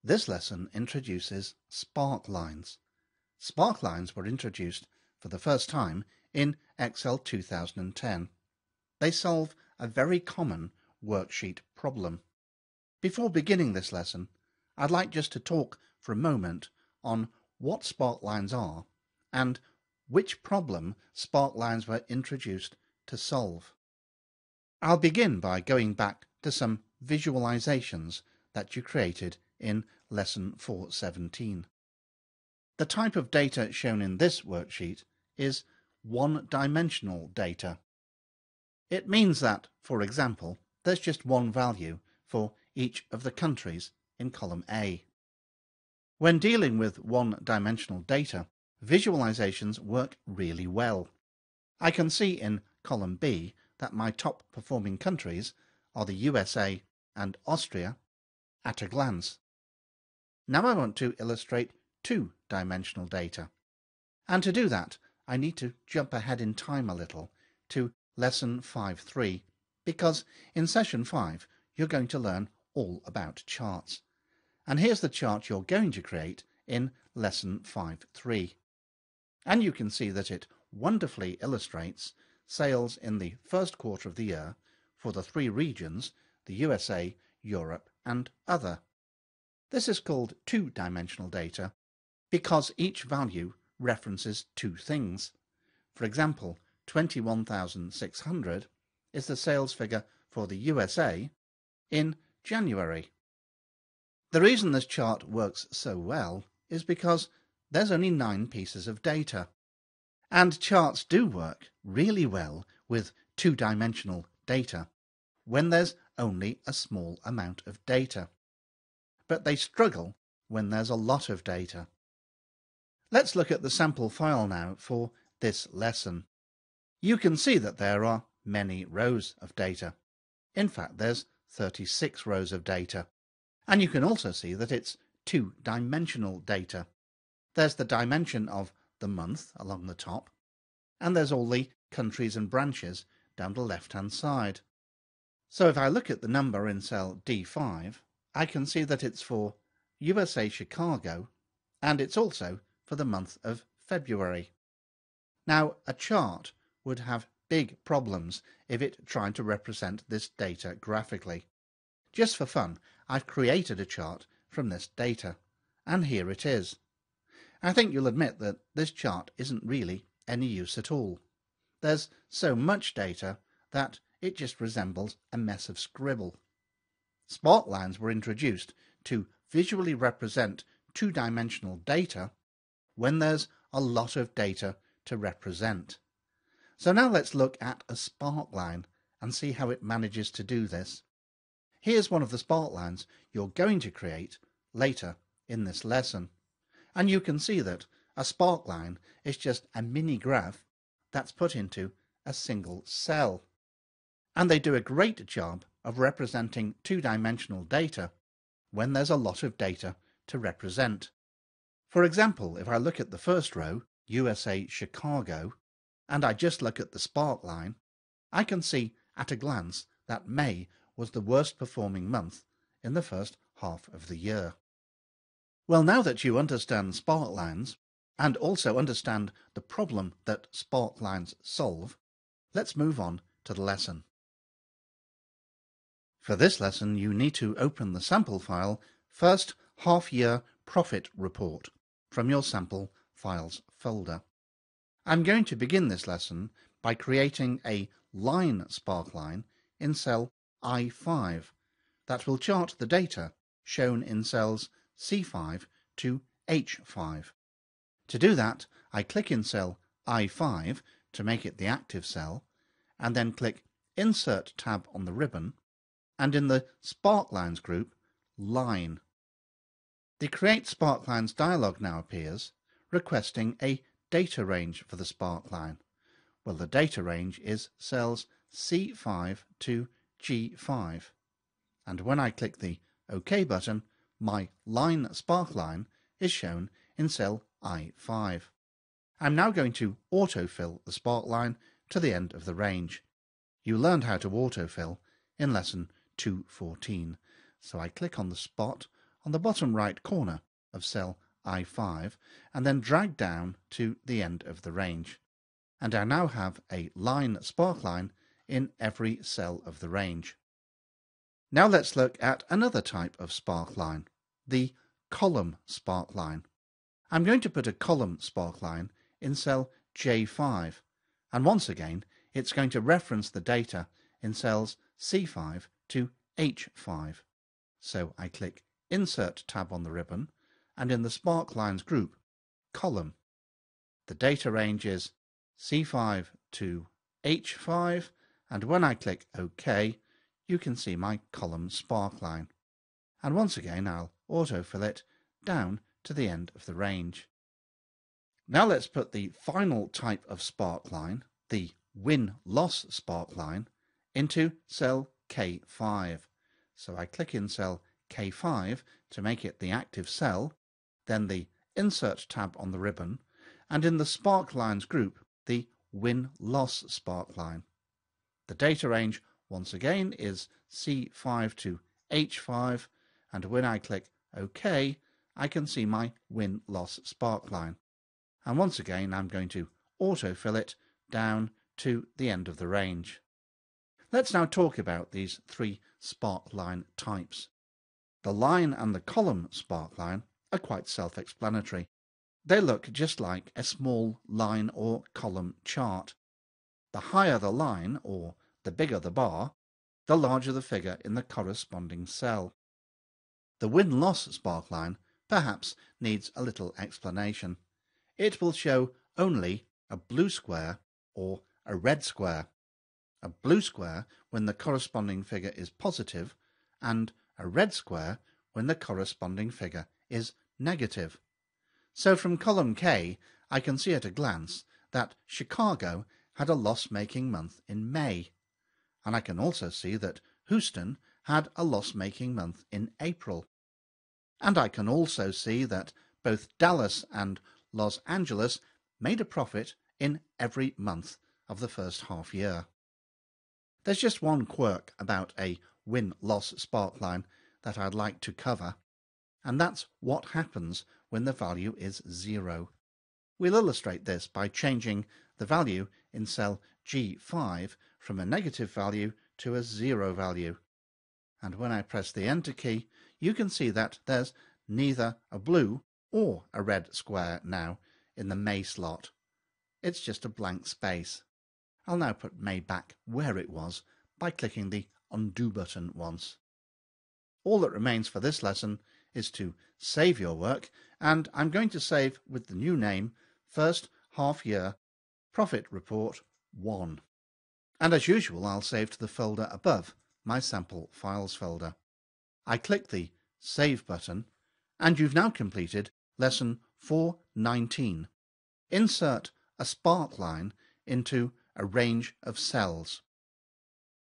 This lesson introduces Sparklines. Sparklines were introduced for the first time in Excel 2010. They solve a very common worksheet problem. Before beginning this lesson, I'd like just to talk for a moment on what Sparklines are and which problem Sparklines were introduced to solve. I'll begin by going back to some visualizations that you created in Lesson 417. The type of data shown in this worksheet is one-dimensional data. It means that, for example, there's just one value for each of the countries in column A. When dealing with one-dimensional data, visualizations work really well. I can see in column B that my top performing countries are the USA and Austria at a glance. Now I want to illustrate two-dimensional data. And to do that, I need to jump ahead in time a little to Lesson 5.3, because in Session 5 you're going to learn all about charts. And here's the chart you're going to create in Lesson 5.3. And you can see that it wonderfully illustrates sales in the first quarter of the year for the three regions, the USA, Europe and other. This is called two-dimensional data because each value references two things. For example, 21,600 is the sales figure for the USA in January. The reason this chart works so well is because there's only 9 pieces of data. And charts do work really well with two-dimensional data when there's only a small amount of data. But they struggle when there's a lot of data. Let's look at the sample file now for this lesson. You can see that there are many rows of data. In fact, there's 36 rows of data. And you can also see that it's two-dimensional data. There's the dimension of the month along the top, and there's all the countries and branches down the left-hand side. So if I look at the number in cell D5, I can see that it's for USA Chicago, and it's also for the month of February. Now, a chart would have big problems if it tried to represent this data graphically. Just for fun, I've created a chart from this data, and here it is. I think you'll admit that this chart isn't really any use at all. There's so much data that it just resembles a mess of scribble. Sparklines were introduced to visually represent two-dimensional data when there's a lot of data to represent. So now let's look at a sparkline and see how it manages to do this. Here's one of the sparklines you're going to create later in this lesson. And you can see that a sparkline is just a mini graph that's put into a single cell. And they do a great job of representing two-dimensional data when there's a lot of data to represent. For example, if I look at the first row, USA Chicago, and I just look at the sparkline, I can see at a glance that May was the worst performing month in the first half of the year. Well, now that you understand sparklines and also understand the problem that sparklines solve, let's move on to the lesson. For this lesson, you need to open the sample file First Half-Year Profit Report from your Sample Files folder. I'm going to begin this lesson by creating a line sparkline in cell I5 that will chart the data shown in cells C5 to H5. To do that, I click in cell I5 to make it the active cell, and then click Insert tab on the ribbon, and in the Sparklines group, Line. The Create Sparklines dialog now appears, requesting a data range for the sparkline. Well, the data range is cells C5 to G5. And when I click the OK button, my line sparkline is shown in cell I5. I'm now going to autofill the sparkline to the end of the range. You learned how to autofill in lesson 214. So I click on the spot on the bottom right corner of cell I5 and then drag down to the end of the range. And I now have a line sparkline in every cell of the range. Now let's look at another type of sparkline, the column sparkline. I'm going to put a column sparkline in cell J5, and once again it's going to reference the data in cells C5 to H5. So I click Insert tab on the ribbon, and in the Sparklines group, Column. The data range is C5 to H5, and when I click OK, you can see my column sparkline. And once again I'll autofill it down to the end of the range. Now let's put the final type of sparkline, the win-loss sparkline, into cell K5. So I click in cell K5 to make it the active cell, then the Insert tab on the ribbon, and in the Sparklines group, the win-loss sparkline. The data range once again is C5 to H5, and when I click OK, I can see my win-loss sparkline. And once again, I'm going to autofill it down to the end of the range. Let's now talk about these three sparkline types. The line and the column sparkline are quite self-explanatory. They look just like a small line or column chart. The higher the line, or the bigger the bar, the larger the figure in the corresponding cell. The win-loss sparkline perhaps needs a little explanation. It will show only a blue square or a red square. A blue square when the corresponding figure is positive, and a red square when the corresponding figure is negative. So from column K, I can see at a glance that Chicago had a loss-making month in May. And I can also see that Houston had a loss-making month in April. And I can also see that both Dallas and Los Angeles made a profit in every month of the first half year. There's just one quirk about a win-loss sparkline that I'd like to cover, and that's what happens when the value is 0. We'll illustrate this by changing the value in cell G5 from a negative value to a 0 value. And when I press the Enter key, you can see that there's neither a blue or a red square now in the May slot. It's just a blank space. I'll now put May back where it was by clicking the Undo button once. All that remains for this lesson is to save your work, and I'm going to save with the new name First Half Year Profit Report 1. And as usual, I'll save to the folder above, my sample files folder. I click the Save button, and you've now completed lesson 419. Insert a sparkline into a range of cells.